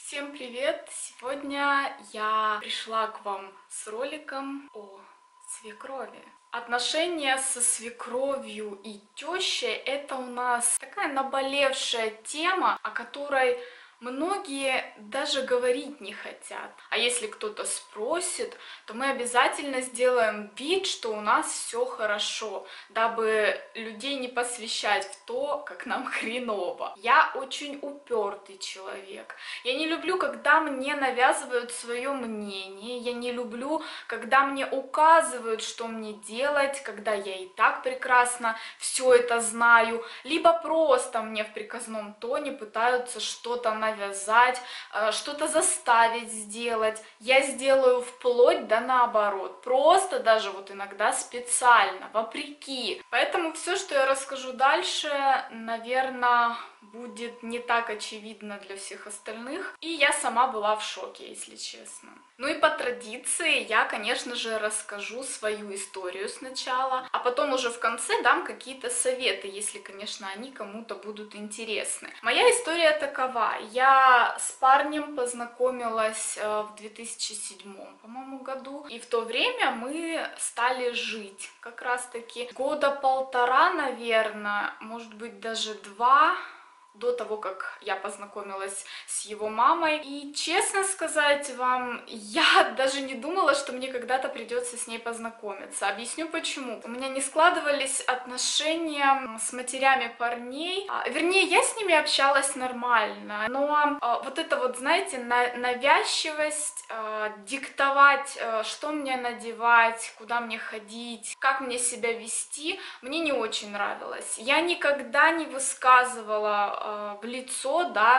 Всем привет! Сегодня я пришла к вам с роликом о свекрови. Отношения со свекровью и тещей — это у нас такая наболевшая тема, о которой многие даже говорить не хотят. А если кто-то спросит, то мы обязательно сделаем вид, что у нас все хорошо, дабы людей не посвящать в то, как нам хреново. Я очень упертый человек. Я не люблю, когда мне навязывают свое мнение. Я не люблю, когда мне указывают, что мне делать, когда я и так прекрасно все это знаю. Либо просто мне в приказном тоне пытаются что-то навязать, что-то заставить сделать. Я сделаю вплоть до наоборот. Просто даже вот иногда специально, вопреки. Поэтому все, что я расскажу дальше, наверное, будет не так очевидно для всех остальных. И я сама была в шоке, если честно. Ну и по традиции я, конечно же, расскажу свою историю сначала, а потом уже в конце дам какие-то советы, если, конечно, они кому-то будут интересны. Моя история такова. Я с парнем познакомилась в 2007, по-моему, году. И в то время мы стали жить как раз-таки года полтора, наверное, может быть, даже 2, до того, как я познакомилась с его мамой. И, честно сказать вам, я даже не думала, что мне когда-то придется с ней познакомиться. Объясню почему. У меня не складывались отношения с матерями парней. Вернее, я с ними общалась нормально. Но вот это вот, знаете, навязчивость, диктовать, что мне надевать, куда мне ходить, как мне себя вести, мне не очень нравилось. Я никогда не высказывала в лицо, да,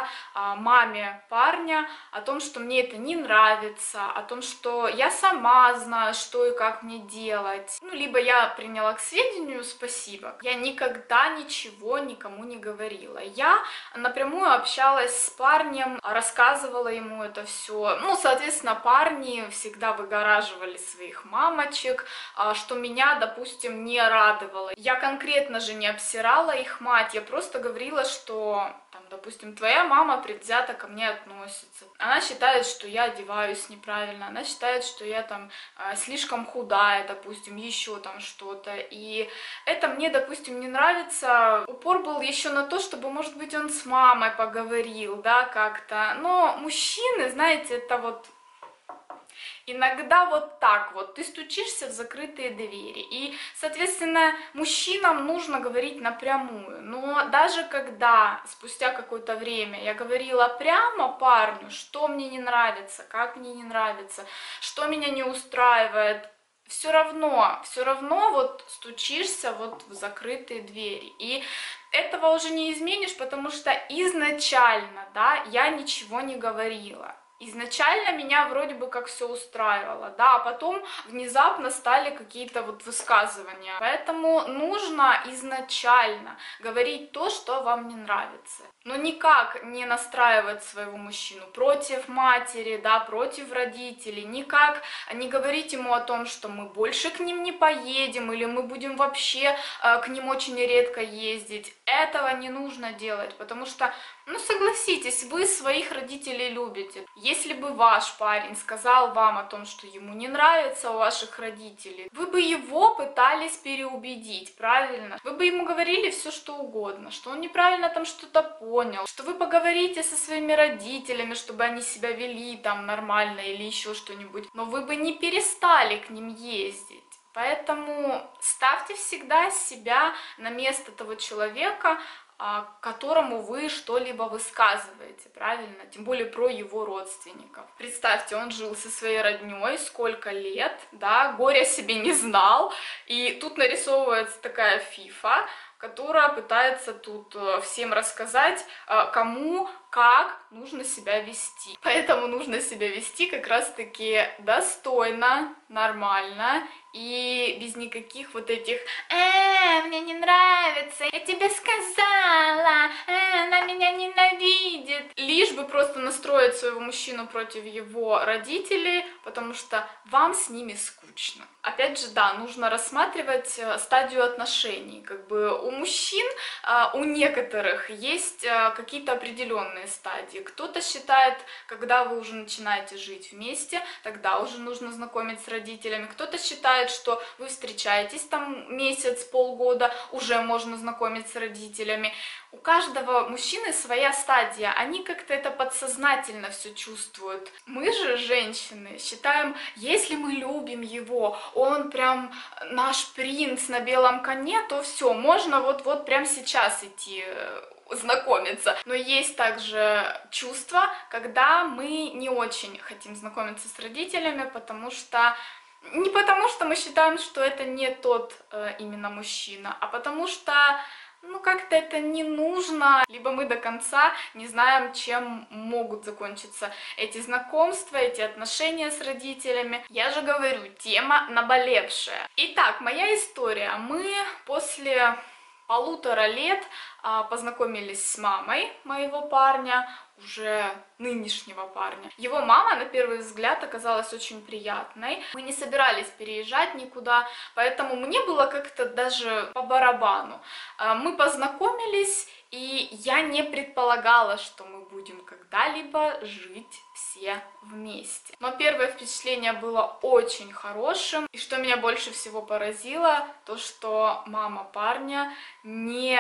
маме парня о том, что мне это не нравится, о том, что я сама знаю, что и как мне делать. Ну, либо я приняла к сведению, спасибо. Я никогда ничего никому не говорила. Я напрямую общалась с парнем, рассказывала ему это все. Ну, соответственно, парни всегда выгораживали своих мамочек, что меня, допустим, не радовало. Я конкретно же не обсирала их мать, я просто говорила, что там, допустим, твоя мама предвзято ко мне относится. Она считает, что я одеваюсь неправильно, она считает, что я там слишком худая, допустим, еще там что-то. И это мне, допустим, не нравится. Упор был еще на то, чтобы, может быть, он с мамой поговорил, да, как-то. Но мужчины, знаете, это вот... Иногда вот так вот, ты стучишься в закрытые двери, и, соответственно, мужчинам нужно говорить напрямую, но даже когда спустя какое-то время я говорила прямо парню, что мне не нравится, как мне не нравится, что меня не устраивает, все равно вот стучишься вот в закрытые двери, и этого уже не изменишь, потому что изначально, да, я ничего не говорила. Изначально меня вроде бы как все устраивало, да, а потом внезапно стали какие-то вот высказывания. Поэтому нужно изначально говорить то, что вам не нравится. Но никак не настраивать своего мужчину против матери, да, против родителей, никак не говорить ему о том, что мы больше к ним не поедем, или мы будем вообще к ним очень редко ездить. Этого не нужно делать, потому что, ну согласитесь, вы своих родителей любите. Если бы ваш парень сказал вам о том, что ему не нравится у ваших родителей, вы бы его пытались переубедить, правильно? Вы бы ему говорили все, что угодно, что он неправильно там что-то понял, что вы поговорите со своими родителями, чтобы они себя вели там нормально или еще что-нибудь, но вы бы не перестали к ним ездить. Поэтому ставьте всегда себя на место того человека, которому вы что-либо высказываете, правильно? Тем более про его родственников. Представьте, он жил со своей родней сколько лет, да, горя себе не знал, и тут нарисовывается такая фифа, которая пытается тут всем рассказать, кому, как нужно себя вести. Поэтому нужно себя вести как раз-таки достойно, нормально и без никаких вот этих мне не нравится, я тебе сказала, она меня ненавидит. Лишь бы просто настроить своего мужчину против его родителей, потому что вам с ними скучно. Опять же, да, нужно рассматривать стадию отношений. Как бы у мужчин, у некоторых есть какие-то определенные определенные стадии. Кто-то считает, когда вы уже начинаете жить вместе, тогда уже нужно знакомить с родителями. Кто-то считает, что вы встречаетесь там месяц, полгода, уже можно знакомить с родителями. У каждого мужчины своя стадия, они как-то это подсознательно все чувствуют. Мы же, женщины, считаем, если мы любим его, он прям наш принц на белом коне, то все, можно вот прямо сейчас идти знакомиться. Но есть также чувство, когда мы не очень хотим знакомиться с родителями, потому что не потому что мы считаем, что это не тот именно мужчина, а потому что ну, как-то это не нужно, либо мы до конца не знаем, чем могут закончиться эти знакомства, эти отношения с родителями. Я же говорю, тема наболевшая. Итак, моя история. Мы после 1,5 лет познакомились с мамой моего парня, уже нынешнего парня. Его мама на первый взгляд оказалась очень приятной. Мы не собирались переезжать никуда, поэтому мне было как-то даже по барабану. Мы познакомились, и я не предполагала, что мы будем когда-либо жить все вместе. Но первое впечатление было очень хорошим, и что меня больше всего поразило, то что мама парня не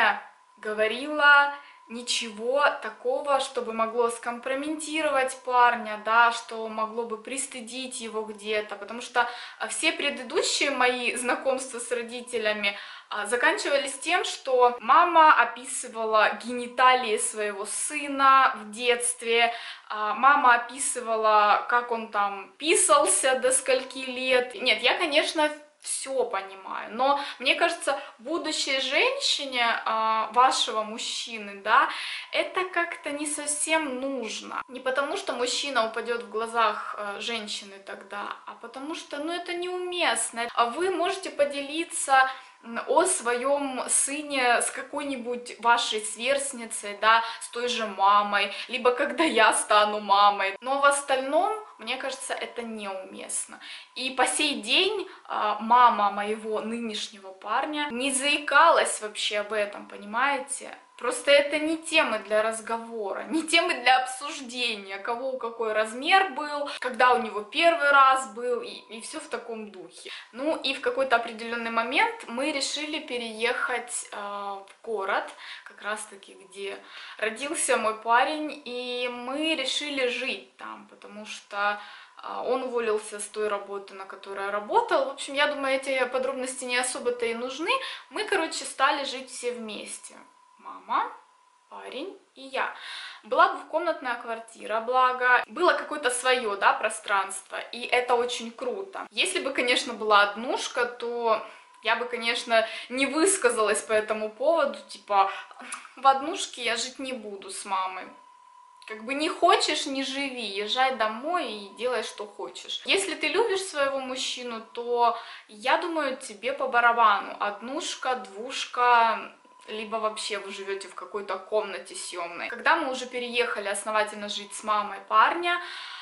говорила ничего такого, чтобы могло скомпрометировать парня, да, что могло бы пристыдить его где-то, потому что все предыдущие мои знакомства с родителями заканчивались тем, что мама описывала гениталии своего сына в детстве, мама описывала, как он там писался до скольки лет. Нет, я, конечно, все понимаю, но мне кажется, будущей женщине вашего мужчины, да, это как-то не совсем нужно. Не потому, что мужчина упадет в глазах женщины тогда, а потому что, ну, это неуместно. А вы можете поделиться о своем сыне с какой-нибудь вашей сверстницей, да, с той же мамой, либо когда я стану мамой. Но в остальном, мне кажется, это неуместно. И по сей день мама моего нынешнего парня не заикалась вообще об этом, понимаете? Просто это не темы для разговора, не темы для обсуждения, кого какой размер был, когда у него первый раз был, и все в таком духе. Ну и в какой-то определенный момент мы решили переехать в город, как раз таки, где родился мой парень, и мы решили жить там, потому что он уволился с той работы, на которой я работал. В общем, я думаю, эти подробности не особо-то и нужны. Мы, короче, стали жить все вместе. Мама, парень и я. Была двухкомнатная квартира, благо. Было какое-то свое, да, пространство, и это очень круто. Если бы, конечно, была однушка, то я бы, конечно, не высказалась по этому поводу, типа, в однушке я жить не буду с мамой. Как бы не хочешь, не живи, езжай домой и делай, что хочешь. Если ты любишь своего мужчину, то, я думаю, тебе по барабану. Однушка, двушка, либо вообще вы живете в какой-то комнате съемной. Когда мы уже переехали основательно жить с мамой парня,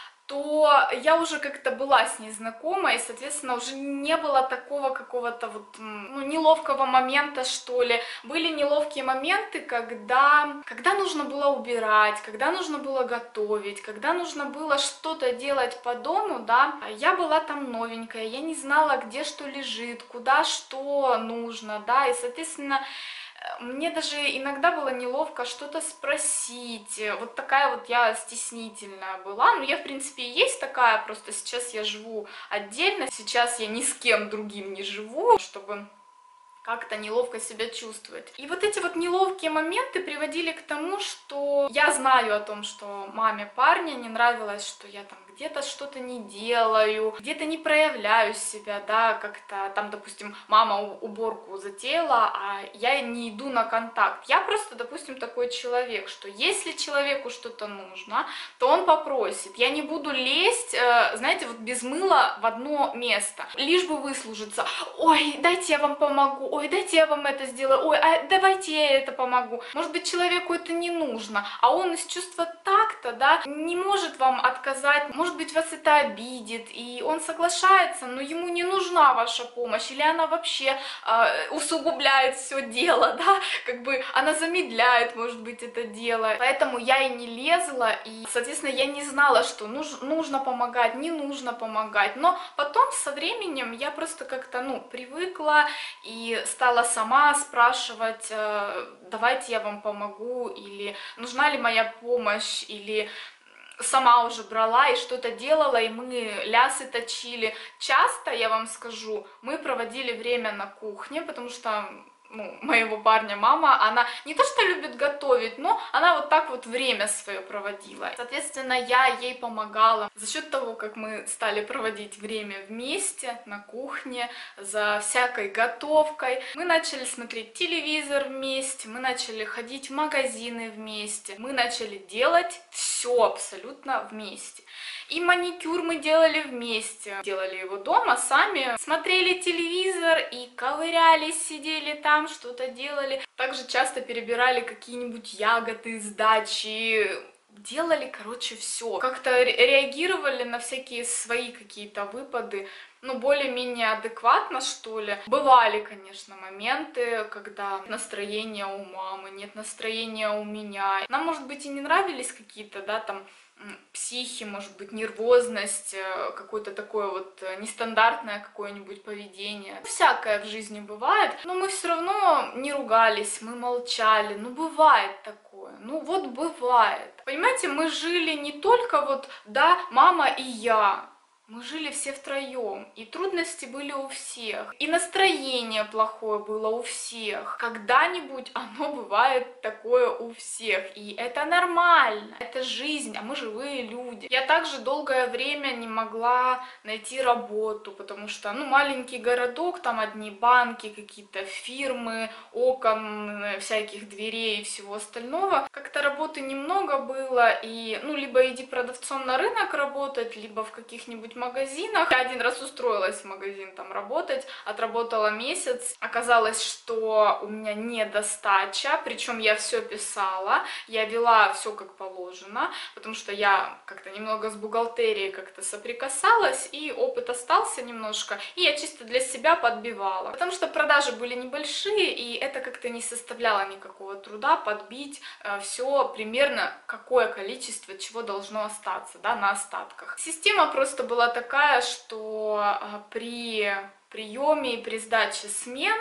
то я уже как-то была с ней знакома, и, соответственно, уже не было такого какого-то вот, ну, неловкого момента, что ли. Были неловкие моменты, когда нужно было убирать, когда нужно было готовить, когда нужно было что-то делать по дому, да. Я была там новенькая, я не знала, где что лежит, куда что нужно, да, и, соответственно, мне даже иногда было неловко что-то спросить, вот такая вот я стеснительная была, ну я в принципе и есть такая, просто сейчас я живу отдельно, сейчас я ни с кем другим не живу, чтобы как-то неловко себя чувствовать. И вот эти вот неловкие моменты приводили к тому, что я знаю о том, что маме парня не нравилось, что я там где-то что-то не делаю, где-то не проявляю себя, да, как-то там, допустим, мама уборку затеяла, а я не иду на контакт. Я просто, допустим, такой человек, что если человеку что-то нужно, то он попросит. Я не буду лезть, знаете, вот без мыла в одно место, лишь бы выслужиться. Ой, дайте я вам помогу. ой, дайте я вам это сделаю, ой, а давайте я это помогу. Может быть, человеку это не нужно, а он из чувства такта, да, не может вам отказать, может быть, вас это обидит, и он соглашается, но ему не нужна ваша помощь, или она вообще усугубляет все дело, да, как бы она замедляет, может быть, это дело. Поэтому я и не лезла, и, соответственно, я не знала, что нужно помогать, не нужно помогать. Но потом, со временем, я просто как-то, ну, привыкла и стала сама спрашивать, давайте я вам помогу, или нужна ли моя помощь, или сама уже брала и что-то делала, и мы лясы точили. Часто, я вам скажу, мы проводили время на кухне, потому что, ну, моего парня мама, она не то что любит готовить, но она вот так вот время свое проводила. Соответственно, я ей помогала. За счет того, как мы стали проводить время вместе на кухне, за всякой готовкой, мы начали смотреть телевизор вместе, мы начали ходить в магазины вместе, мы начали делать все абсолютно вместе. И маникюр мы делали вместе, делали его дома сами, смотрели телевизор и ковырялись, сидели там, что-то делали. Также часто перебирали какие-нибудь ягоды с дачи, делали, короче, все. Как-то реагировали на всякие свои какие-то выпады, ну, более-менее адекватно, что ли. Бывали, конечно, моменты, когда настроения у мамы, нет настроения у меня. Нам, может быть, и не нравились какие-то, да, там, психи, может быть, нервозность, какое-то такое вот нестандартное какое-нибудь поведение. Всякое в жизни бывает, но мы все равно не ругались, мы молчали. Ну, бывает такое, ну вот бывает. Понимаете, мы жили не только вот, да, мама и я. Мы жили все втроем, и трудности были у всех, и настроение плохое было у всех. Когда-нибудь оно бывает такое у всех, и это нормально, это жизнь, а мы живые люди. Я также долгое время не могла найти работу, потому что, ну, маленький городок, там одни банки, какие-то фирмы, окон, всяких дверей и всего остального. Как-то работы немного было, и, ну, либо иди продавцом на рынок работать, либо в каких-нибудь магазинах. Я один раз устроилась в магазин там работать, отработала месяц. Оказалось, что у меня недостача, причем я все писала, я вела все как положено, потому что я как-то немного с бухгалтерией как-то соприкасалась, и опыт остался немножко, и я чисто для себя подбивала. Потому что продажи были небольшие, и это как-то не составляло никакого труда подбить все примерно, какое количество чего должно остаться, да, на остатках. Система просто была такая, что при приеме и при сдаче смен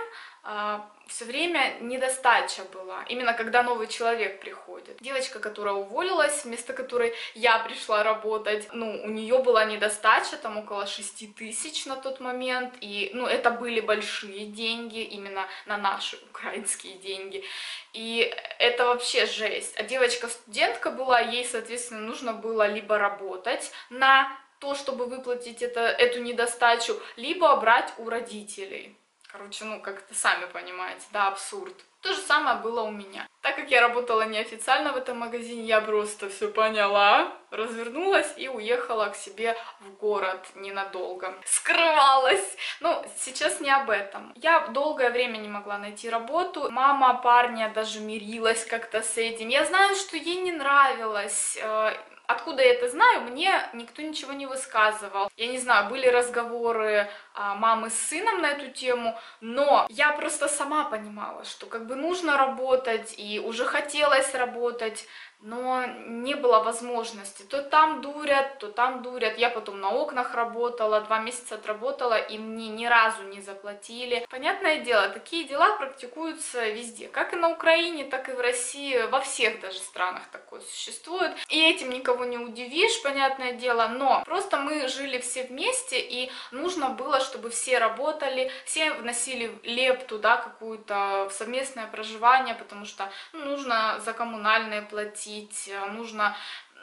все время недостача была, именно когда новый человек приходит. Девочка, которая уволилась, вместо которой я пришла работать, ну, у нее была недостача, там около 6 тысяч на тот момент, и, ну, это были большие деньги, именно на наши украинские деньги, и это вообще жесть. А девочка-студентка была, ей, соответственно, нужно было либо работать на то, чтобы выплатить эту недостачу, либо брать у родителей. Короче, ну, как-то сами понимаете, да, абсурд. То же самое было у меня. Так как я работала неофициально в этом магазине, я просто все поняла, развернулась и уехала к себе в город ненадолго. Скрывалась. Ну, сейчас не об этом. Я долгое время не могла найти работу. Мама парня даже мирилась как-то с этим. Я знаю, что ей не нравилось. Откуда я это знаю, мне никто ничего не высказывал. Я не знаю, были разговоры мамы с сыном на эту тему, но я просто сама понимала, что как бы нужно работать, и уже хотелось работать, но не было возможности. То там дурят, то там дурят. Я потом на окнах работала, 2 месяца отработала, и мне ни разу не заплатили. Понятное дело, такие дела практикуются везде. Как и на Украине, так и в России, во всех даже странах такое существует. И этим никого не удивишь, понятное дело, но просто мы жили все вместе, и нужно было, чтобы все работали, все вносили лепту, да, какую-то в совместное проживание, потому что, ну, нужно за коммунальные платить, нужно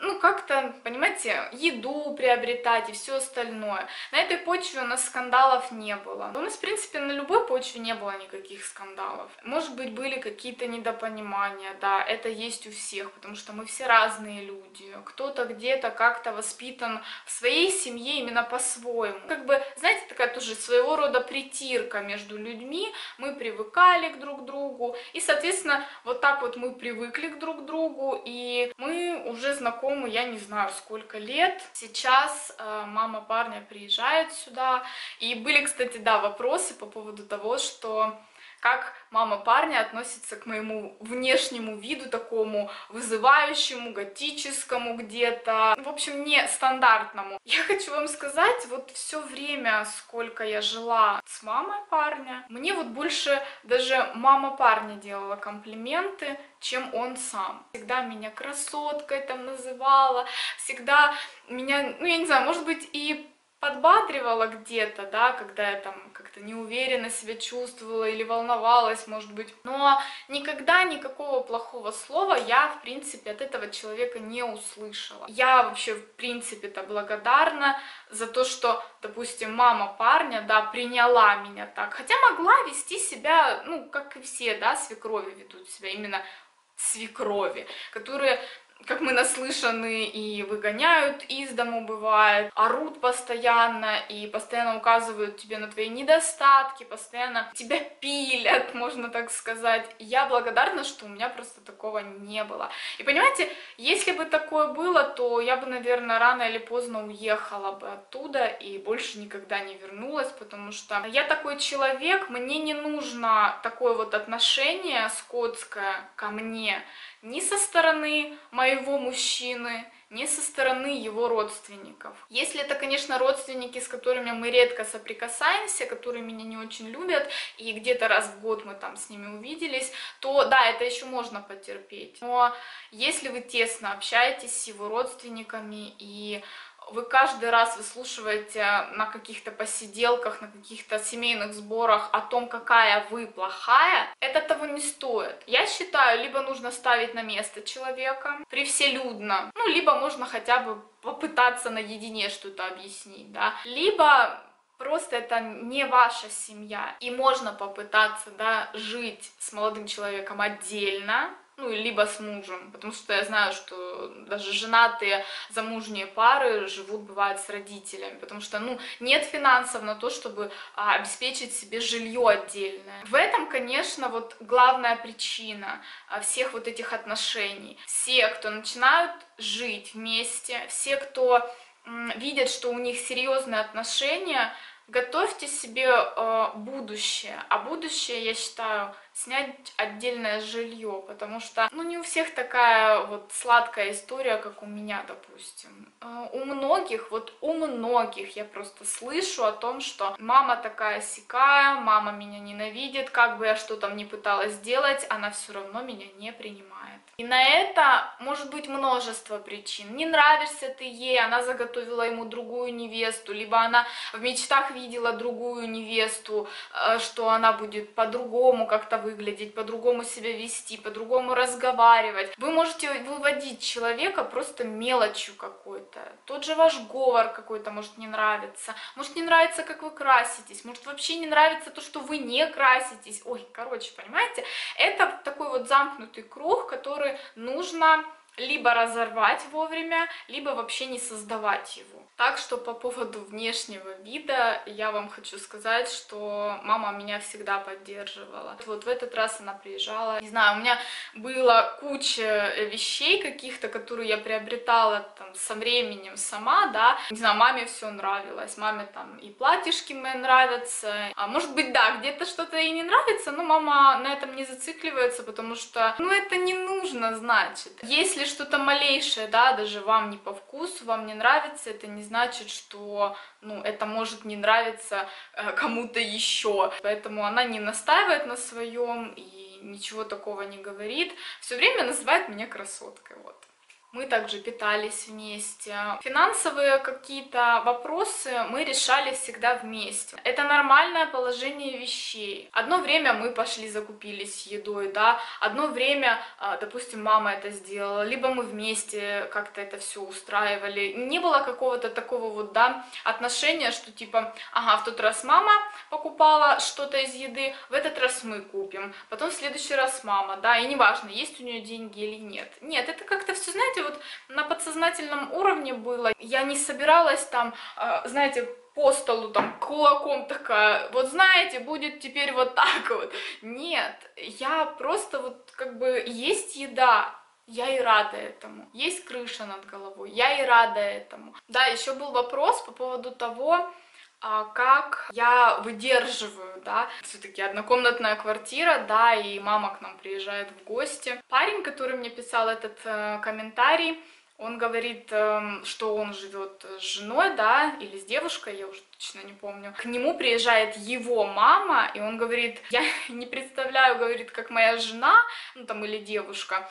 ну, как-то, понимаете, еду приобретать и все остальное. На этой почве у нас скандалов не было. У нас, в принципе, на любой почве не было никаких скандалов. Может быть, были какие-то недопонимания, да, это есть у всех, потому что мы все разные люди. Кто-то где-то как-то воспитан в своей семье именно по-своему. Как бы, знаете, такая тоже своего рода притирка между людьми. Мы привыкали к друг другу, и, соответственно, вот так вот мы привыкли к друг другу, и мы уже знакомы, я не знаю, сколько лет. Сейчас мама парня приезжает сюда, и были, кстати, да, вопросы по поводу того, что как мама парня относится к моему внешнему виду, такому вызывающему, готическому где-то, в общем, не стандартному. Я хочу вам сказать, вот все время, сколько я жила с мамой парня, мне вот больше даже мама парня делала комплименты, чем он сам. Всегда меня красоткой там называла, всегда меня, ну я не знаю, может быть, и подбадривала где-то, да, когда я там как-то неуверенно себя чувствовала или волновалась, может быть, но никогда никакого плохого слова я, в принципе, от этого человека не услышала. Я вообще, в принципе-то, благодарна за то, что, допустим, мама парня, да, приняла меня так, хотя могла вести себя, ну, как и все, да, свекрови ведут себя, именно свекрови, которые, как мы наслышаны, и выгоняют из дому, бывает, орут постоянно и постоянно указывают тебе на твои недостатки, постоянно тебя пилят, можно так сказать. И я благодарна, что у меня просто такого не было. И понимаете, если бы такое было, то я бы, наверное, рано или поздно уехала бы оттуда и больше никогда не вернулась, потому что я такой человек, мне не нужно такое вот отношение скотское ко мне, ни со стороны моего мужчины, ни со стороны его родственников. Если это, конечно, родственники, с которыми мы редко соприкасаемся, которые меня не очень любят, и где-то раз в год мы там с ними увиделись, то да, это еще можно потерпеть. Но если вы тесно общаетесь с его родственниками и вы каждый раз выслушиваете на каких-то посиделках, на каких-то семейных сборах о том, какая вы плохая, это того не стоит. Я считаю, либо нужно ставить на место человека привселюдно, ну, либо можно хотя бы попытаться наедине что-то объяснить, да, либо просто это не ваша семья, и можно попытаться, да, жить с молодым человеком отдельно, ну, либо с мужем, потому что я знаю, что даже женатые замужние пары живут, бывает, с родителями, потому что, ну, нет финансов на то, чтобы обеспечить себе жилье отдельное. В этом, конечно, вот главная причина всех вот этих отношений. Все, кто начинают жить вместе, все, кто видят, что у них серьезные отношения, готовьте себе будущее. А будущее, я считаю, снять отдельное жилье, потому что, ну, не у всех такая вот сладкая история, как у меня, допустим. У многих, вот у многих я просто слышу о том, что мама такая сякая, мама меня ненавидит, как бы я что там ни пыталась сделать, она все равно меня не принимает. И на это может быть множество причин. Не нравишься ты ей, она заготовила ему другую невесту, либо она в мечтах видела другую невесту, что она будет по-другому как-то выглядеть, по-другому себя вести, по-другому разговаривать. Вы можете выводить человека просто мелочью какой-то. Тот же ваш говор какой-то может не нравиться, может не нравится, как вы краситесь, может вообще не нравится то, что вы не краситесь. Ой, короче, понимаете, это такой вот замкнутый круг, который нужно либо разорвать вовремя, либо вообще не создавать его. Так что по поводу внешнего вида я вам хочу сказать, что мама меня всегда поддерживала. Вот в этот раз она приезжала. Не знаю, у меня была куча вещей каких-то, которые я приобретала там со временем сама, да. Не знаю, маме все нравилось. Маме там и платьишки мои нравятся. А может быть, да, где-то что-то ей не нравится, но мама на этом не зацикливается, потому что, ну, это не нужно, значит. Если что-то малейшее, да, даже вам не по вкусу, вам не нравится, это не значит, что, ну, это может не нравиться кому-то еще. Поэтому она не настаивает на своем и ничего такого не говорит. Все время называет меня красоткой, вот. Мы также питались вместе. Финансовые какие-то вопросы мы решали всегда вместе. Это нормальное положение вещей. Одно время мы пошли закупились едой, да, одно время, допустим, мама это сделала, либо мы вместе как-то это все устраивали. Не было какого-то такого вот, да, отношения, что типа, ага, в тот раз мама покупала что-то из еды, в этот раз мы купим, потом в следующий раз мама, да, и неважно, есть у нее деньги или нет. Нет, это как-то все, знаете, вот на подсознательном уровне было. Я не собиралась там, знаете, по столу там кулаком такая, вот знаете, будет теперь вот так вот. Нет, я просто вот как бы есть еда, я и рада этому. Есть крыша над головой, я и рада этому. Да, еще был вопрос по поводу того, как я выдерживаю, да, все-таки однокомнатная квартира, да, и мама к нам приезжает в гости. Парень, который мне писал этот комментарий, он говорит, что он живет с женой, да, или с девушкой, я уже точно не помню. К нему приезжает его мама, и он говорит, я не представляю, говорит, как моя жена, ну там, или девушка,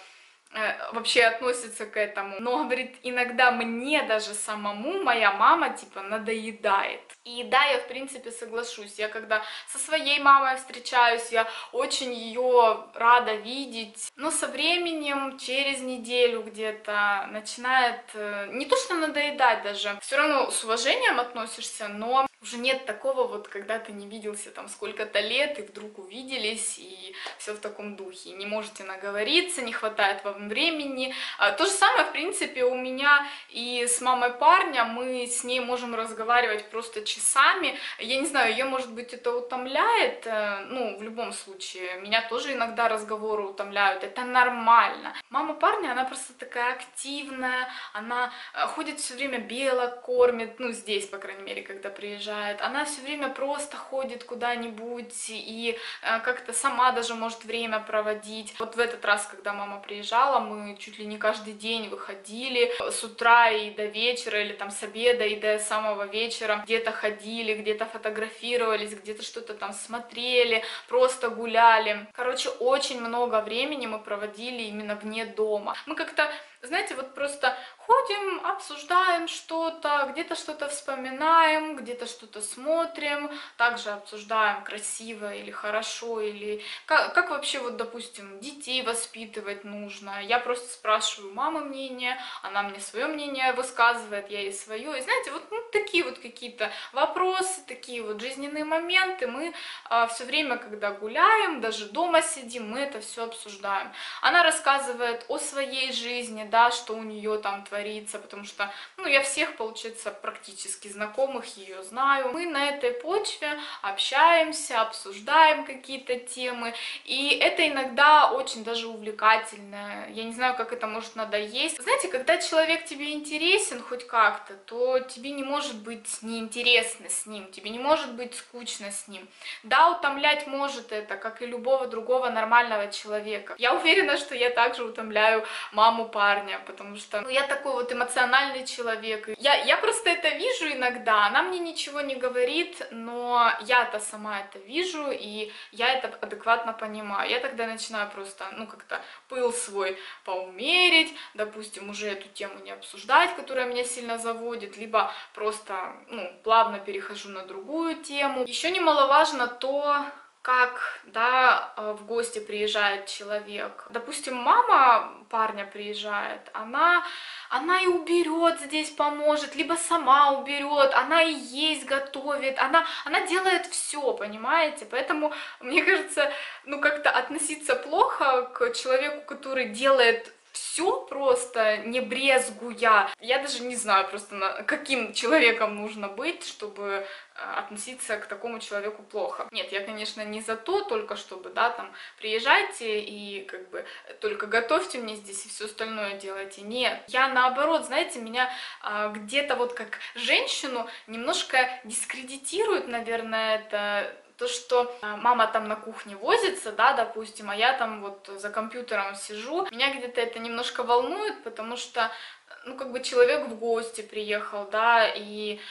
вообще относится к этому, но, говорит, иногда мне даже самому моя мама, типа, надоедает. И да, я, в принципе, соглашусь, я когда со своей мамой встречаюсь, я очень ее рада видеть, но со временем, через неделю где-то, начинает не то что надоедать даже, все равно с уважением относишься, но уже нет такого вот, когда ты не виделся там сколько-то лет, и вдруг увиделись, и все в таком духе. Не можете наговориться, не хватает вам времени. То же самое, в принципе, у меня и с мамой парня, мы с ней можем разговаривать просто часами. Я не знаю, ее, может быть, это утомляет, ну, в любом случае, меня тоже иногда разговоры утомляют, это нормально. Мама парня, она просто такая активная, она ходит все время белок, кормит, ну, здесь, по крайней мере, когда приезжает. Она все время просто ходит куда-нибудь и как-то сама даже может время проводить. Вот в этот раз, когда мама приезжала, мы чуть ли не каждый день выходили с утра и до вечера, или там с обеда и до самого вечера. Где-то ходили, где-то фотографировались, где-то что-то там смотрели, просто гуляли. Короче, очень много времени мы проводили именно вне дома. Мы как-то, знаете, вот просто ходим, обсуждаем что-то, где-то что-то вспоминаем, где-то что-то смотрим, также обсуждаем, красиво или хорошо, или как вообще, вот, допустим, детей воспитывать нужно. Я просто спрашиваю мамы мнение, она мне свое мнение высказывает, я ей свое. И знаете, вот ну, такие вот какие-то вопросы, такие вот жизненные моменты мы все время, когда гуляем, даже дома сидим, мы это все обсуждаем. Она рассказывает о своей жизни, да, что у нее там творится, потому что, ну, я всех, получается, практически знакомых ее знаю. Мы на этой почве общаемся, обсуждаем какие-то темы, и это иногда очень даже увлекательно. Я не знаю, как это может надоесть. Знаете, когда человек тебе интересен хоть как-то, то тебе не может быть неинтересно с ним, тебе не может быть скучно с ним. Да, утомлять может это, как и любого другого нормального человека. Я уверена, что я также утомляю маму парня, потому что, ну, я такой вот эмоциональный человек. Я просто это вижу иногда, она мне ничего не говорит, но я-то сама это вижу, и я это адекватно понимаю. Я тогда начинаю просто, ну, как-то пыл свой поумерить, допустим, уже эту тему не обсуждать, которая меня сильно заводит, либо просто, ну, плавно перехожу на другую тему. Еще немаловажно то, как, да, в гости приезжает человек. Допустим, мама парня приезжает, она и уберет здесь, поможет, либо сама уберет, она и есть готовит, она делает все, понимаете? Поэтому, мне кажется, ну, как-то относиться плохо к человеку, который делает все просто, не брезгуя. Я даже не знаю просто, каким человеком нужно быть, чтобы относиться к такому человеку плохо. Нет, я, конечно, не за то, только чтобы, да, там, приезжайте и, как бы, только готовьте мне здесь и все остальное делайте. Нет, я наоборот, знаете, меня где-то вот как женщину немножко дискредитирует, наверное, это то, что мама там на кухне возится, да, допустим, а я там вот за компьютером сижу. Меня где-то это немножко волнует, потому что, ну, как бы человек в гости приехал, да, и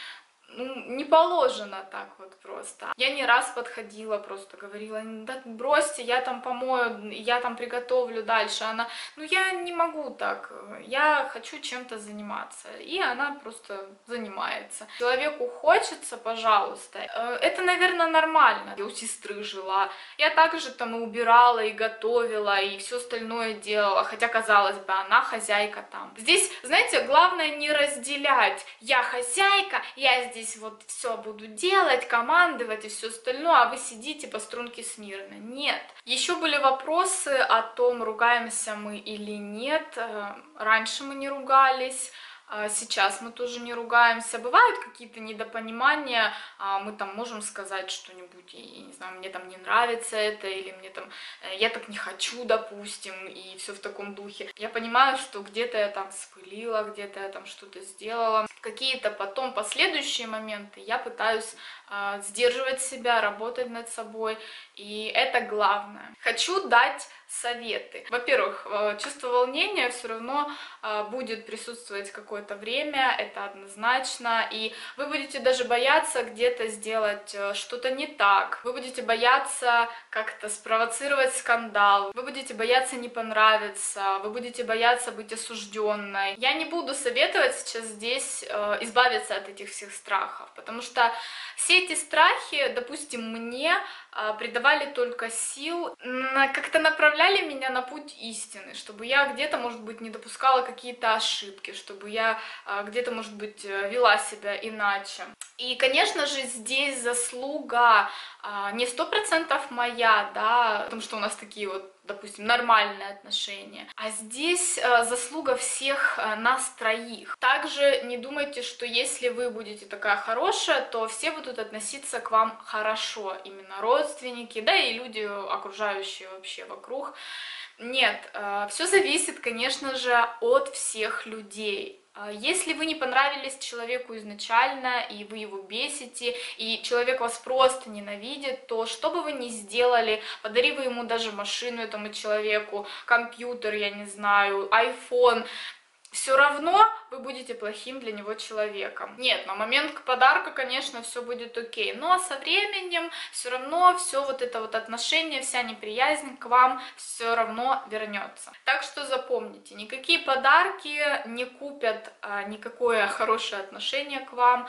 ну, не положено так вот просто. Я не раз подходила, просто говорила: да бросьте, я там помою, я там приготовлю дальше. Она: ну я не могу так, я хочу чем-то заниматься. И она просто занимается. Человеку хочется, пожалуйста. Это, наверное, нормально. Я у сестры жила, я также там и убирала, и готовила, и все остальное делала, хотя, казалось бы, она хозяйка там. Здесь, знаете, главное не разделять: я хозяйка, я здесь вот все буду делать, командовать и все остальное, а вы сидите по струнке смирно. Нет. Еще были вопросы о том, ругаемся мы или нет. Раньше мы не ругались. Сейчас мы тоже не ругаемся. Бывают какие-то недопонимания, мы там можем сказать что-нибудь, я не знаю, мне там не нравится это, или мне там, я так не хочу, допустим, и все в таком духе. Я понимаю, что где-то я там вспылила, где-то я там что-то сделала. Какие-то потом последующие моменты я пытаюсь сдерживать себя, работать над собой, и это главное. Хочу дать советы. Во-первых, чувство волнения все равно будет присутствовать какое-то время, это однозначно, и вы будете даже бояться где-то сделать что-то не так, вы будете бояться как-то спровоцировать скандал, вы будете бояться не понравиться, вы будете бояться быть осужденной. Я не буду советовать сейчас здесь избавиться от этих всех страхов, потому что все эти страхи, допустим, мне придавали только сил, как-то направляли меня на путь истины, чтобы я где-то, может быть, не допускала какие-то ошибки, чтобы я где-то, может быть, вела себя иначе. И, конечно же, здесь заслуга не 100% моя, да, потому что у нас такие вот, допустим, нормальные отношения, а здесь заслуга всех нас троих. Также не думайте, что если вы будете такая хорошая, то все будут относиться к вам хорошо, именно родственники, да и люди, окружающие вообще вокруг. Нет, все зависит, конечно же, от всех людей. Если вы не понравились человеку изначально, и вы его бесите, и человек вас просто ненавидит, то что бы вы ни сделали, подари вы ему даже машину, этому человеку, компьютер, я не знаю, iPhone, все равно вы будете плохим для него человеком. Нет, на момент к подарку, конечно, все будет окей, но со временем все равно все вот это вот отношение, вся неприязнь к вам все равно вернется. Так что запомните, никакие подарки не купят никакое хорошее отношение к вам.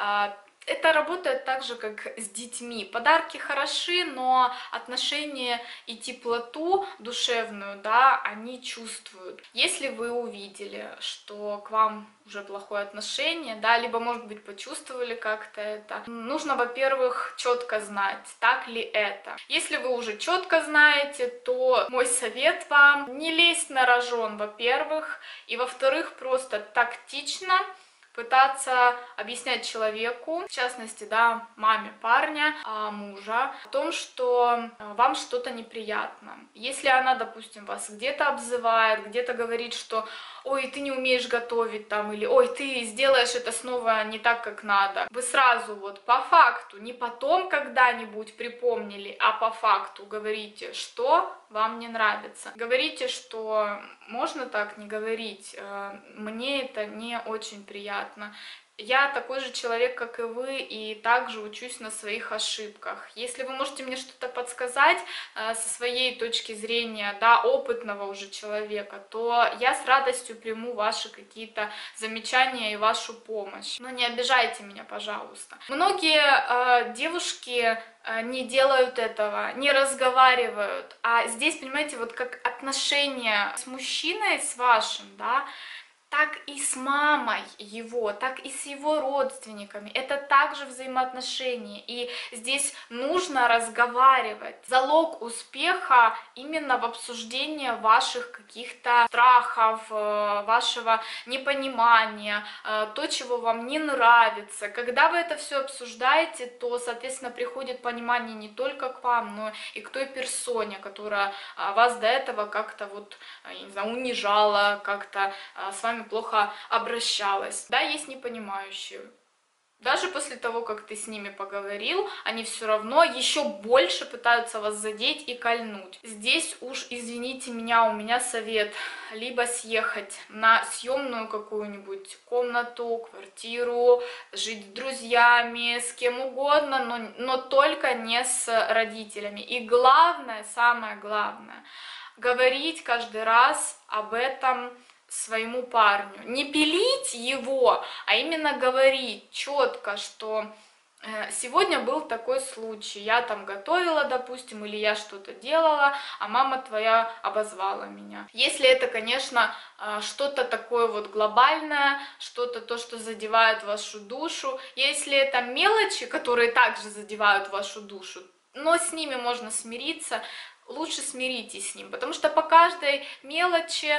Это работает так же, как с детьми. Подарки хороши, но отношения и теплоту душевную, да, они чувствуют. Если вы увидели, что к вам уже плохое отношение, да, либо, может быть, почувствовали как-то это, нужно, во-первых, четко знать, так ли это. Если вы уже четко знаете, то мой совет вам: не лезть на рожон, во-первых, и, во-вторых, просто тактично пытаться объяснять человеку, в частности, да, маме парня, мужа, о том, что вам что-то неприятно. Если она, допустим, вас где-то обзывает, где-то говорит, что ой, ты не умеешь готовить там, или ой, ты сделаешь это снова не так, как надо, вы сразу вот по факту, не потом когда-нибудь припомнили, а по факту говорите, что вам не нравится. Говорите, что можно так не говорить, мне это не очень приятно. Я такой же человек, как и вы, и также учусь на своих ошибках. Если вы можете мне что-то подсказать со своей точки зрения, да, опытного уже человека, то я с радостью приму ваши какие-то замечания и вашу помощь. Но не обижайте меня, пожалуйста. Многие девушки не делают этого, не разговаривают. А здесь, понимаете, вот как отношения с мужчиной, с вашим, да, так и с мамой его, так и с его родственниками. Это также взаимоотношения. И здесь нужно разговаривать. Залог успеха именно в обсуждении ваших каких-то страхов, вашего непонимания, то, чего вам не нравится. Когда вы это все обсуждаете, то, соответственно, приходит понимание не только к вам, но и к той персоне, которая вас до этого как-то вот, я не знаю, унижала, как-то с вами плохо обращалась. Да, есть непонимающие. Даже после того, как ты с ними поговорил, они все равно еще больше пытаются вас задеть и кольнуть. Здесь уж, извините меня, у меня совет: либо съехать на съемную какую-нибудь комнату, квартиру, жить с друзьями, с кем угодно, но только не с родителями. И главное, самое главное, говорить каждый раз об этом своему парню. Не пилить его, а именно говорить четко, что сегодня был такой случай, я там готовила, допустим, или я что-то делала, а мама твоя обозвала меня. Если это, конечно, что-то такое вот глобальное, что-то то, что задевает вашу душу, если это мелочи, которые также задевают вашу душу, но с ними можно смириться, лучше смиритесь с ним, потому что по каждой мелочи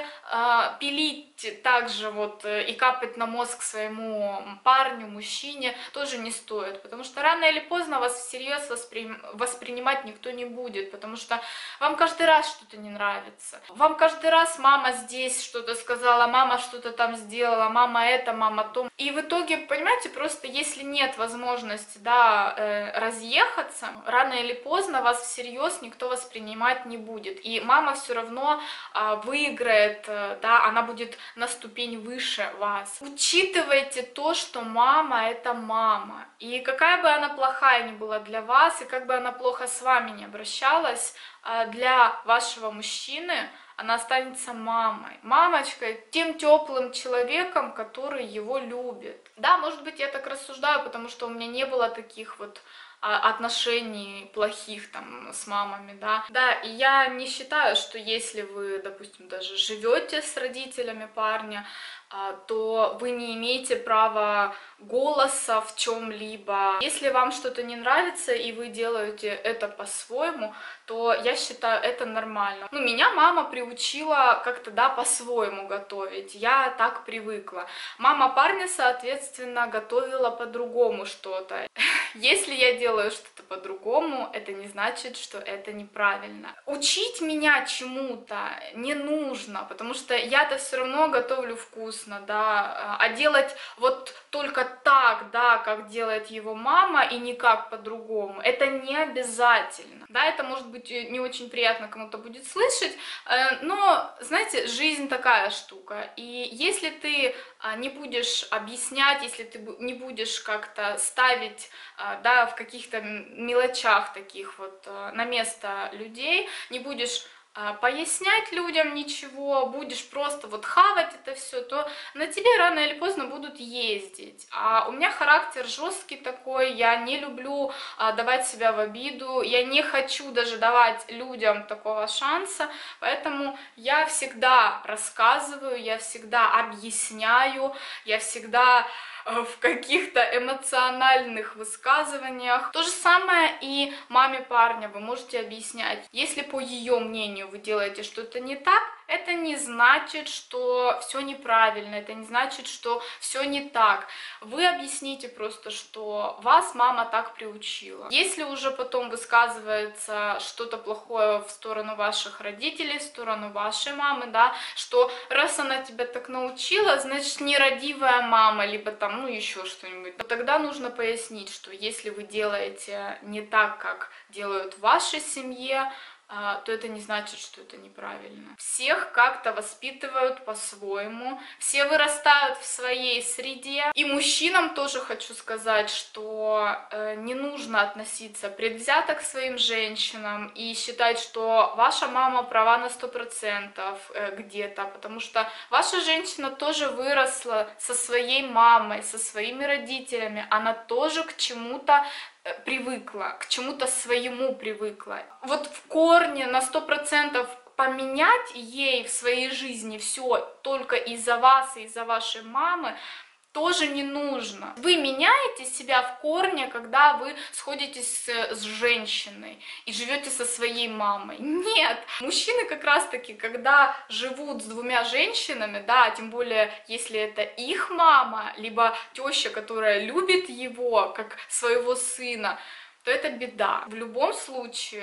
пилить также вот и капать на мозг своему парню, мужчине тоже не стоит, потому что рано или поздно вас всерьез воспринимать никто не будет, потому что вам каждый раз что-то не нравится, вам каждый раз мама здесь что-то сказала, мама что-то там сделала, мама это, мама то, и в итоге, понимаете, просто если нет возможности, да, разъехаться, рано или поздно вас всерьез никто воспринимать не будет, и мама все равно выиграет, да, она будет на ступень выше вас. Учитывайте то, что мама — это мама, и какая бы она плохая ни была для вас, и как бы она плохо с вами не обращалась, для вашего мужчины она останется мамой, мамочкой, тем теплым человеком, который его любит. Да, может быть, я так рассуждаю, потому что у меня не было таких вот отношений плохих там с мамами, да. Да, и я не считаю, что если вы, допустим, даже живете с родителями парня, то вы не имеете права голоса в чем-либо. Если вам что-то не нравится и вы делаете это по-своему, то я считаю, это нормально. Ну, меня мама приучила как-то, да, по-своему готовить, я так привыкла. Мама парня, соответственно, готовила по-другому что-то. Если я делаю что-то по-другому, это не значит, что это неправильно. Учить меня чему-то не нужно, потому что я-то все равно готовлю вкусно, да, а делать вот только так, да, как делает его мама, и никак по-другому, это не обязательно. Да, это может быть не очень приятно кому-то будет слышать, но, знаете, жизнь такая штука, и если ты не будешь объяснять, если ты не будешь как-то ставить, да, в каких-то мелочах таких вот на место людей, не будешь пояснять людям ничего, будешь просто вот хавать это все, то на тебе рано или поздно будут ездить. А у меня характер жесткий такой, я не люблю давать себя в обиду, я не хочу даже давать людям такого шанса, поэтому я всегда рассказываю, я всегда объясняю, я всегда в каких-то эмоциональных высказываниях. То же самое и маме парня вы можете объяснять. Если по ее мнению вы делаете что-то не так, это не значит, что все неправильно, это не значит, что все не так. Вы объясните просто, что вас мама так приучила. Если уже потом высказывается что-то плохое в сторону ваших родителей, в сторону вашей мамы, да, что раз она тебя так научила, значит нерадивая мама, либо там, ну еще что-нибудь, то тогда нужно пояснить, что если вы делаете не так, как делают в вашей семье, то это не значит, что это неправильно. Всех как-то воспитывают по-своему, все вырастают в своей среде. И мужчинам тоже хочу сказать, что не нужно относиться предвзято к своим женщинам и считать, что ваша мама права на 100% где-то, потому что ваша женщина тоже выросла со своей мамой, со своими родителями, она тоже к чему-то привыкла, к чему-то своему привыкла. Вот в корне на 100% поменять ей в своей жизни все только из-за вас и из-за вашей мамы тоже не нужно. Вы меняете себя в корне, когда вы сходитесь с женщиной и живете со своей мамой. Нет, мужчины как раз-таки, когда живут с двумя женщинами, да, тем более, если это их мама, либо теща, которая любит его как своего сына, то это беда. В любом случае,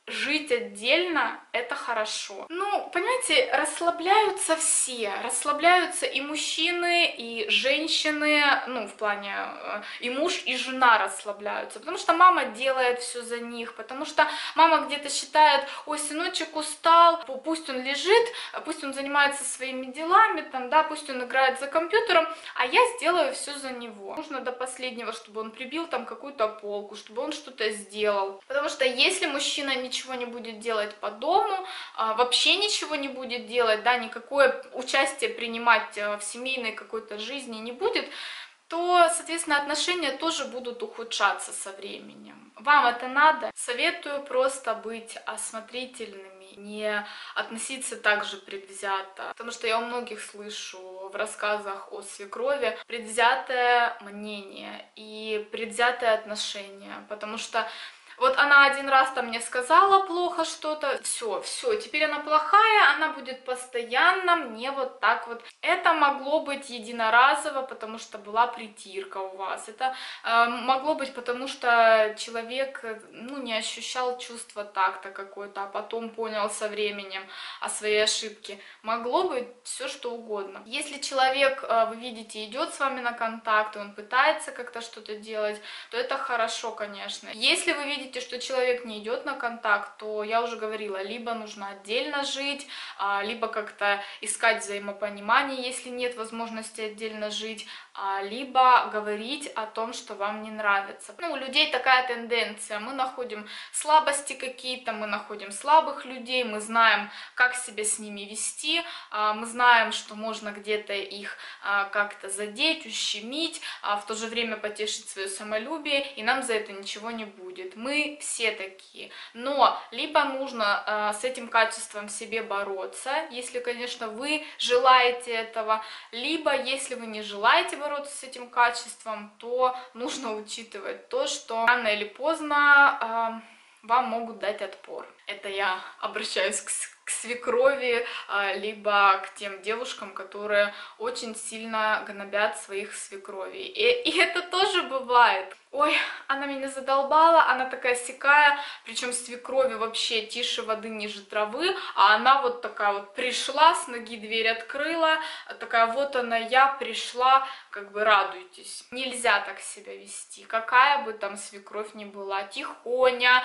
жить отдельно — это хорошо. Ну, понимаете, расслабляются все. Расслабляются и мужчины, и женщины, ну, в плане и муж, и жена расслабляются. Потому что мама делает все за них, потому что мама где-то считает: ой, сыночек устал, пусть он лежит, пусть он занимается своими делами, там, да, пусть он играет за компьютером, а я сделаю все за него. Нужно до последнего, чтобы он прибил там какую-то полку, чтобы он что-то сделал. Потому что если мужчина ничего не будет делать по дому, вообще ничего не будет делать, да, никакое участие принимать в семейной какой-то жизни не будет, то, соответственно, отношения тоже будут ухудшаться со временем. Вам это надо? Советую просто быть осмотрительными, не относиться так же предвзято. Потому что я у многих слышу в рассказах о свекрови предвзятое мнение и предвзятое отношение. Потому что вот она один раз там мне сказала плохо что-то, все, теперь она плохая, она будет постоянно мне вот так вот. Это могло быть единоразово, потому что была притирка у вас. Это могло быть потому, что человек, ну, не ощущал чувства такта какой-то, а потом понял со временем о своей ошибке. Могло быть все что угодно. Если человек, вы видите, идет с вами на контакт, и он пытается как-то что-то делать, то это хорошо, конечно. Если вы видите, что человек не идет на контакт, то я уже говорила, либо нужно отдельно жить, либо как-то искать взаимопонимание, если нет возможности отдельно жить, либо говорить о том, что вам не нравится. Ну, у людей такая тенденция, мы находим слабости какие-то, мы находим слабых людей, мы знаем, как себя с ними вести, мы знаем, что можно где-то их как-то задеть, ущемить, в то же время потешить свое самолюбие, и нам за это ничего не будет. Мы все такие. Но либо нужно с этим качеством в себе бороться, если, конечно, вы желаете этого, либо, если вы не желаете бороться с этим качеством, то нужно учитывать то, что рано или поздно вам могут дать отпор. Это я обращаюсь к свекрови, либо к тем девушкам, которые очень сильно гнобят своих свекровей. И это тоже бывает. Ой, она меня задолбала, она такая сякая, причем свекрови вообще тише воды ниже травы, а она вот такая вот пришла, с ноги дверь открыла, такая вот она, я пришла, как бы радуйтесь. Нельзя так себя вести, какая бы там свекровь ни была, тихоня,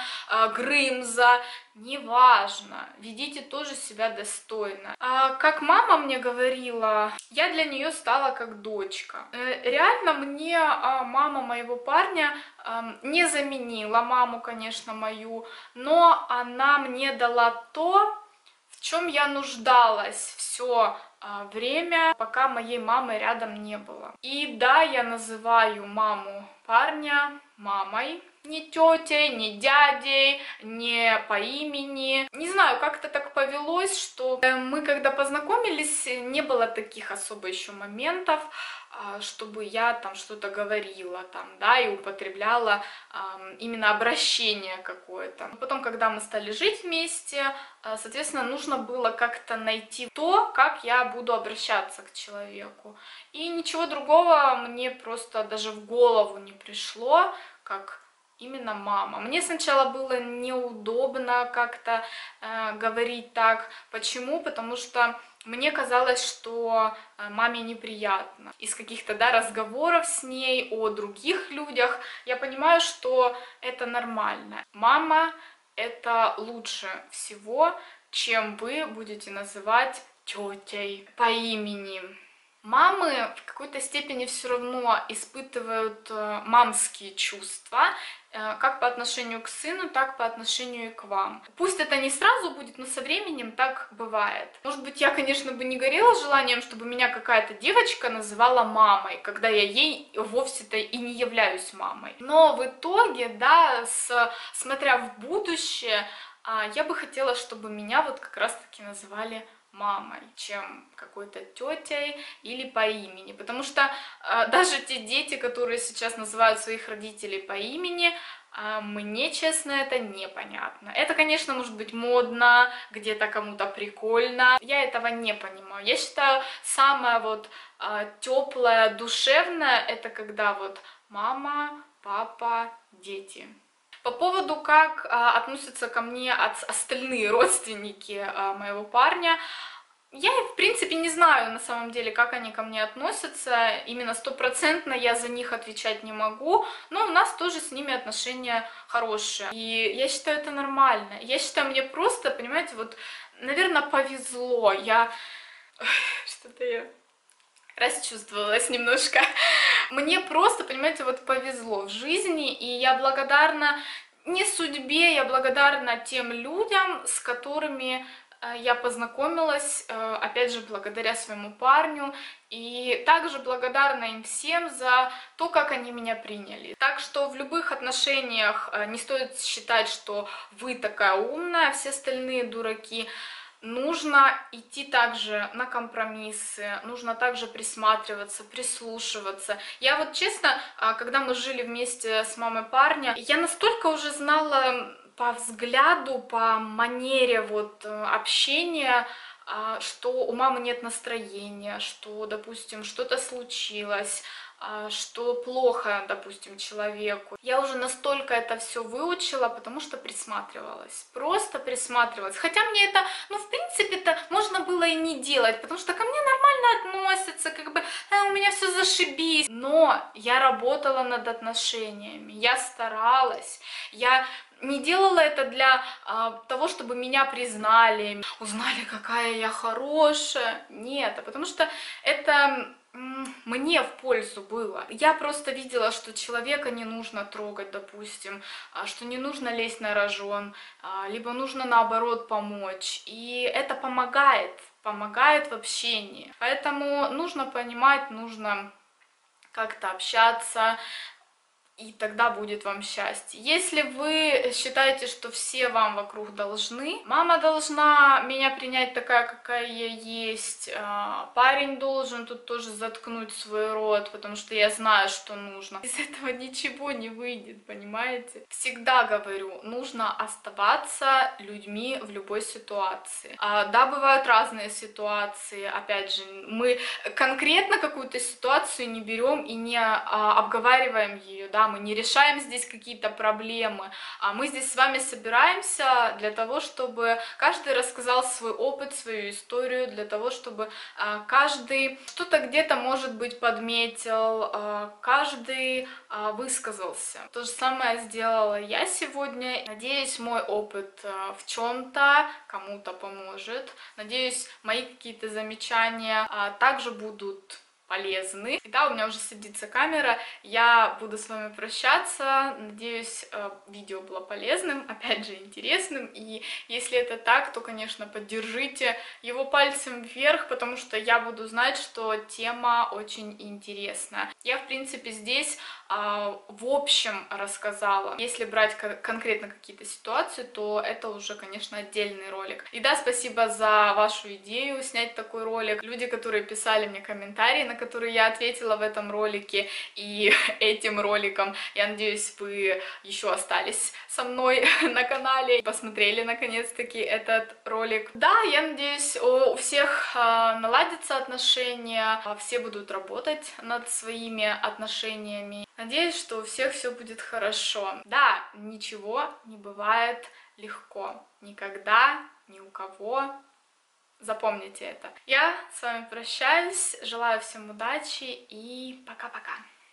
Грымза, неважно, ведите тоже себя достойно. Как мама мне говорила, я для нее стала как дочка. Реально мне мама моего парня не заменила маму, конечно, мою, но она мне дала то, в чем я нуждалась все время, пока моей мамы рядом не было. И да, я называю маму парня мамой, не тетей, не дядей, не по имени. Не знаю, как-то так повелось, что мы, когда познакомились, не было таких особо еще моментов, чтобы я там что-то говорила, там, да, и употребляла именно обращение какое-то. Потом, когда мы стали жить вместе, соответственно, нужно было как-то найти то, как я буду обращаться к человеку. И ничего другого мне просто даже в голову не пришло, как именно мама. Мне сначала было неудобно как-то говорить так. Почему? Потому что мне казалось, что маме неприятно. Из каких-то, да, разговоров с ней о других людях я понимаю, что это нормально. Мама — это лучше всего, чем вы будете называть тетей по имени. Мамы в какой-то степени все равно испытывают мамские чувства, как по отношению к сыну, так по отношению и к вам. Пусть это не сразу будет, но со временем так бывает. Может быть, я, конечно, бы не горела желанием, чтобы меня какая-то девочка называла мамой, когда я ей вовсе-то и не являюсь мамой. Но в итоге, да, смотря в будущее, я бы хотела, чтобы меня вот как раз-таки называли мамой, чем какой-то тетей или по имени. Потому что даже те дети, которые сейчас называют своих родителей по имени, мне, честно, это непонятно. Это, конечно, может быть модно, где-то кому-то прикольно. Я этого не понимаю. Я считаю, самое вот теплое, душевное — это когда вот мама, папа, дети. По поводу, как относятся ко мне остальные родственники моего парня, я, в принципе, не знаю на самом деле, как они ко мне относятся, именно стопроцентно я за них отвечать не могу, но у нас тоже с ними отношения хорошие, и я считаю это нормально. Я считаю, мне просто, понимаете, вот, наверное, повезло, что-то я расчувствовалась немножко. Мне просто, понимаете, вот повезло в жизни, и я благодарна не судьбе, я благодарна тем людям, с которыми я познакомилась, опять же, благодаря своему парню, и также благодарна им всем за то, как они меня приняли. Так что в любых отношениях не стоит считать, что вы такая умная, а все остальные дураки. Нужно идти также на компромиссы, нужно также присматриваться, прислушиваться. Я вот честно, когда мы жили вместе с мамой парня, я настолько уже знала по взгляду, по манере вот общения, что у мамы нет настроения, что, допустим, что-то случилось, что плохо, допустим, человеку. Я уже настолько это все выучила, потому что присматривалась, просто присматривалась. Хотя мне это, ну, в принципе-то можно было и не делать, потому что ко мне нормально относятся, как бы, у меня все зашибись. Но я работала над отношениями, я старалась, я не делала это для того, чтобы меня признали, узнали, какая я хорошая. Нет, потому что это мне в пользу было. Я просто видела, что человека не нужно трогать, допустим, что не нужно лезть на рожон, либо нужно наоборот помочь. И это помогает в общении. Поэтому нужно понимать, нужно как-то общаться, и тогда будет вам счастье. Если вы считаете, что все вам вокруг должны, мама должна меня принять такая, какая я есть, парень должен тут тоже заткнуть свой рот, потому что я знаю, что нужно. Из этого ничего не выйдет, понимаете? Всегда говорю, нужно оставаться людьми в любой ситуации. Да, бывают разные ситуации, опять же, мы конкретно какую-то ситуацию не берем и не обговариваем ее, да, мы не решаем здесь какие-то проблемы, мы здесь с вами собираемся для того, чтобы каждый рассказал свой опыт, свою историю, для того, чтобы каждый что-то где-то, может быть, подметил, каждый высказался. То же самое сделала я сегодня. Надеюсь, мой опыт в чем-то кому-то поможет. Надеюсь, мои какие-то замечания также будут полезны. И да, у меня уже садится камера, я буду с вами прощаться, надеюсь, видео было полезным, опять же, интересным, и если это так, то, конечно, поддержите его пальцем вверх, потому что я буду знать, что тема очень интересная. Я, в принципе, здесь в общем рассказала. Если брать конкретно какие-то ситуации, то это уже, конечно, отдельный ролик. И да, спасибо за вашу идею снять такой ролик. Люди, которые писали мне комментарии, на которые я ответила в этом ролике и этим роликом. Я надеюсь, вы еще остались со мной на канале и посмотрели наконец-таки этот ролик. Да, я надеюсь, у всех наладятся отношения, все будут работать над своими отношениями. Надеюсь, что у всех все будет хорошо. Да, ничего не бывает легко. Никогда, ни у кого. Запомните это. Я с вами прощаюсь, желаю всем удачи и пока-пока.